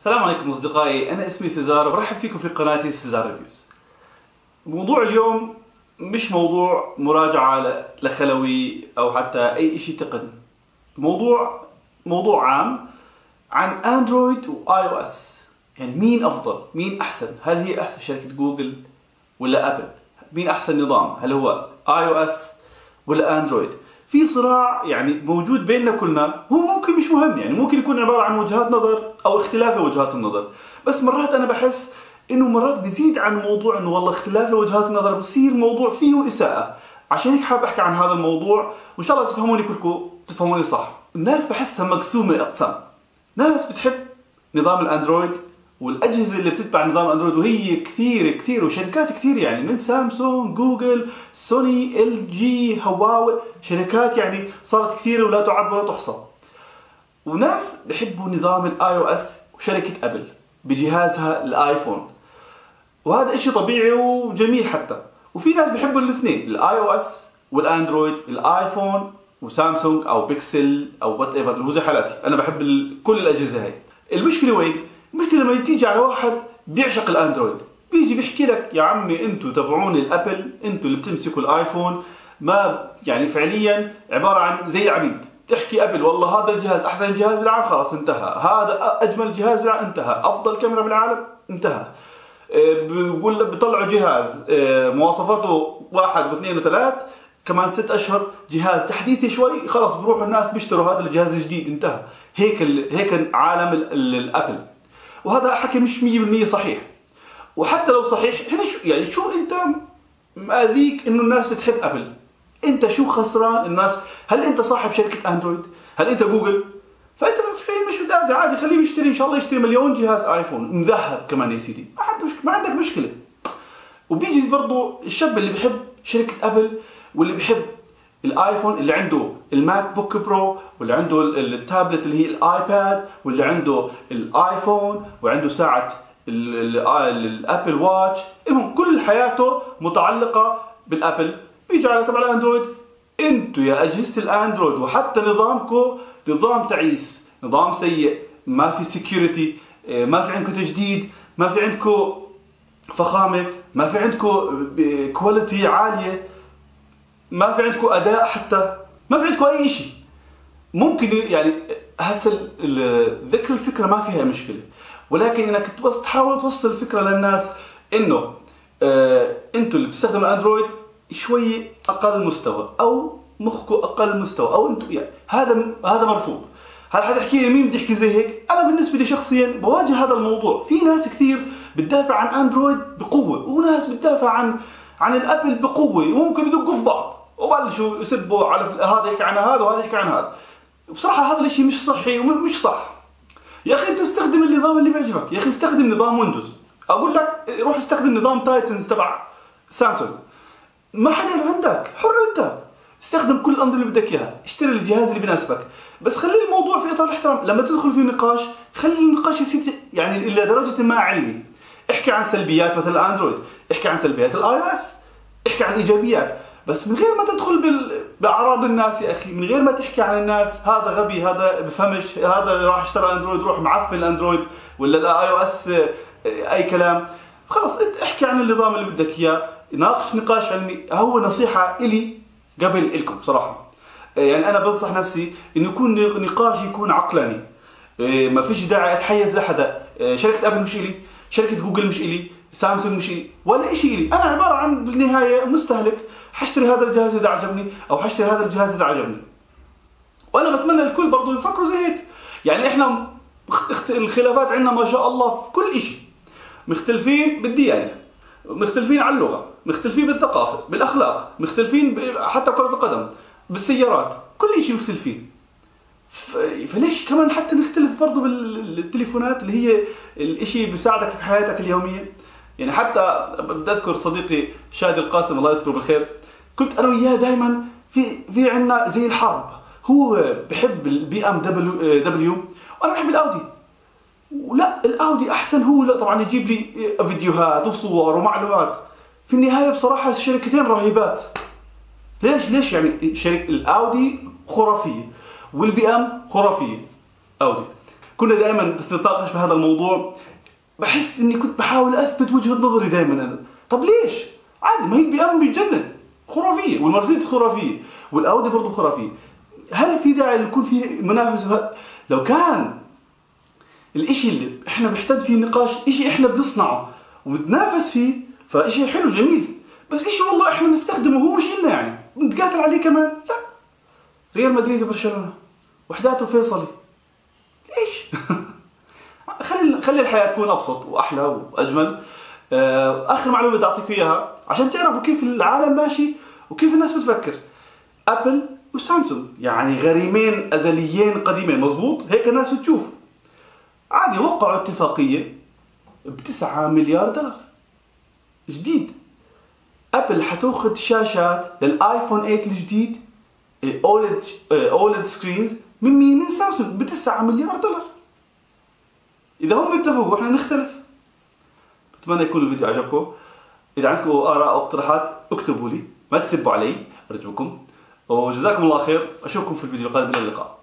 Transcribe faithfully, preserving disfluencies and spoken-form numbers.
السلام عليكم أصدقائي، أنا اسمي سيزار وبرحب فيكم في قناتي سيزار ريفيوز. موضوع اليوم مش موضوع مراجعة لخلوي أو حتى أي شيء تقني. موضوع موضوع عام عن أندرويد وآي أو إس. يعني مين أفضل؟ مين أحسن؟ هل هي أحسن شركة جوجل ولا أبل؟ مين أحسن نظام؟ هل هو آي أو إس ولا أندرويد؟ في صراع يعني موجود بيننا كلنا، هو ممكن مش مهم، يعني ممكن يكون عبارة عن وجهات نظر أو اختلاف وجهات النظر، بس مرات أنا بحس إنه مرات بيزيد عن موضوع إنه والله اختلاف وجهات النظر بصير موضوع فيه إساءة. عشان هيك حاب أحكي عن هذا الموضوع وإن شاء الله تفهموني كلكم تفهموني صح. الناس بحسها مقسومة أقسام، ناس بتحب نظام الأندرويد والأجهزة اللي بتتبع نظام الأندرويد، وهي كثير كثير وشركات كثير، يعني من سامسونج، جوجل، سوني، ال جي، هواوي، شركات يعني صارت كثيرة ولا تعد ولا تحصى. وناس بحبوا نظام الاي او اس وشركة ابل بجهازها الايفون، وهذا اشي طبيعي وجميل حتى. وفي ناس بحبوا الاثنين، الاي او اس والاندرويد، الايفون وسامسونج او بيكسل او وات ايفر اللي هو زي حالاتي، انا بحب كل الاجهزة هاي. المشكلة وين؟ المشكلة لما تيجي على واحد بيعشق الاندرويد، بيجي بيحكي لك يا عمي انتوا تبعون الابل، انتوا اللي بتمسكوا الايفون، ما يعني فعليا عبارة عن زي العبيد. تحكي ابل والله هذا الجهاز احسن جهاز بالعالم، خلاص انتهى، هذا اجمل جهاز بالعالم، انتهى، افضل كاميرا بالعالم، انتهى. بقول بيطلعوا جهاز مواصفاته واحد واثنين وثلاث، كمان ست اشهر جهاز تحديثي شوي، خلاص بروحوا الناس بيشتروا هذا الجهاز الجديد، انتهى. هيك هيك عالم الابل، وهذا حكي مش مية بالمية صحيح. وحتى لو صحيح، احنا شو يعني شو انت مأذيك انه الناس بتحب ابل؟ انت شو خسران الناس؟ هل انت صاحب شركة اندرويد؟ هل انت جوجل؟ فانت فعليا مش مدافع، عادي خليه يشتري، ان شاء الله يشتري مليون جهاز ايفون مذهب كمان يا سيدي، ما عندك مشكلة، ما عندك مشكلة. وبيجي برضه الشاب اللي بيحب شركة ابل واللي بيحب الايفون، اللي عنده الماك بوك برو، واللي عنده التابلت اللي هي الايباد، واللي عنده الايفون، وعنده ساعة الابل واتش، المهم كل حياته متعلقة بالابل. بيجي على تبع الاندرويد، انتوا يا اجهزة الاندرويد وحتى نظامكم نظام تعيس، نظام سيء، ما في سكيورتي، ما في عندكم تجديد، ما في عندكم فخامة، ما في عندكم كواليتي عالية، ما في عندكم اداء، حتى ما في عندكم اي شيء. ممكن يعني هسه ذكر الفكرة ما فيها مشكلة، ولكن انك تحاول توصل الفكرة للناس انه اه انتوا اللي بتستخدموا الاندرويد شوي اقل مستوى، او مخكم اقل مستوى، او انتم يعني هذا هذا مرفوض. هل حتحكي لي مين بده يحكي زي هيك؟ انا بالنسبه لي شخصيا بواجه هذا الموضوع. في ناس كثير بتدافع عن اندرويد بقوه، وناس بتدافع عن عن الابل بقوه، وممكن يدقوا في بعض وبلشوا يسبوا على هذا يحكي عن هذا وهذا يحكي عن هذا. بصراحه هذا الشيء مش صحي ومش صح. يا اخي انت استخدم النظام اللي بيعجبك، يا اخي استخدم نظام ويندوز، اقول لك روح استخدم نظام تايتنز تبع سامسونج، ما حدا عندك، حر انت، استخدم كل الانظمه اللي بدك اياها، اشتري الجهاز اللي بيناسبك، بس خلي الموضوع في اطار الاحترام. لما تدخل في نقاش خلي النقاش يصير يعني الى درجه ما علمي. احكي عن سلبيات مثل الاندرويد، احكي عن سلبيات الاي او اس، احكي عن ايجابيات، بس من غير ما تدخل بال... باعراض الناس يا اخي، من غير ما تحكي عن الناس هذا غبي، هذا بفهمش، هذا راح اشترى اندرويد روح معفن الاندرويد، ولا الاي او اس اي كلام. خلص انت احكي عن النظام اللي بدك اياه، ناقش نقاش علمي. هو نصيحة إلي قبل إلكم بصراحة، يعني أنا بنصح نفسي إنه يكون نقاش يكون عقلاني، ما فيش داعي أتحيز لحدا. شركة أبل مش إلي، شركة جوجل مش إلي، سامسونج مش إلي، ولا إشي إلي. أنا عبارة عن بالنهاية مستهلك، حشتري هذا الجهاز إذا عجبني، أو حشتري هذا الجهاز إذا عجبني. وأنا بتمنى الكل برضو يفكروا زي هيك. يعني إحنا الخلافات عندنا ما شاء الله في كل إشي، مختلفين بالديانة، مختلفين على اللغة، مختلفين بالثقافة، بالأخلاق، مختلفين حتى كرة القدم، بالسيارات، كل شيء مختلفين. فليش كمان حتى نختلف برضو بالتليفونات اللي هي الاشي بيساعدك في حياتك اليومية. يعني حتى بدي أذكر صديقي شادي القاسم الله يذكره بالخير، كنت أنا وياه دائما في في عنا زي الحرب، هو بحب البي ام دبليو وأنا بحب الأودي، ولا الأودي أحسن، هو لا طبعا يجيب لي فيديوهات وصور ومعلومات. في النهاية بصراحة الشركتين رهيبات. ليش ليش يعني شركة الأودي خرافية والبي ام خرافية. أودي كنا دائما بس نتناقش في هذا الموضوع بحس اني كنت بحاول اثبت وجهة نظري دائما انا. طب ليش؟ عادي، ما هي البي ام بيتجنن خرافية، والمرسيدس خرافية، والاودي برضه خرافية. هل في داعي يكون في منافس؟ لو كان الاشي اللي احنا بنحتاج فيه نقاش اشي احنا بنصنعه وبنتنافس فيه فاشي حلو جميل، بس اشي والله احنا بنستخدمه هو مش إلنا يعني بنتقاتل عليه كمان، لا. ريال مدريد وبرشلونة وحداته فيصلي، ليش؟ خلي خلي الحياة تكون ابسط واحلى واجمل. اخر معلومة بدي اعطيكم اياها عشان تعرفوا كيف العالم ماشي وكيف الناس بتفكر. ابل وسامسونج يعني غريمين ازليين قديمين، مزبوط؟ هيك الناس بتشوف. عادي وقعوا اتفاقية بتسعة مليار دولار جديد. ابل حتاخذ شاشات للايفون ثمانية الجديد اولد اولد سكرينز من مين؟ من سامسونج بتسعة مليار دولار. اذا هم اتفقوا احنا نختلف. بتمنى يكون الفيديو عجبكم. اذا عندكم اراء او اقتراحات اكتبوا لي، ما تسبوا علي ارجوكم، وجزاكم الله خير. اشوفكم في الفيديو القادم. الى اللقاء.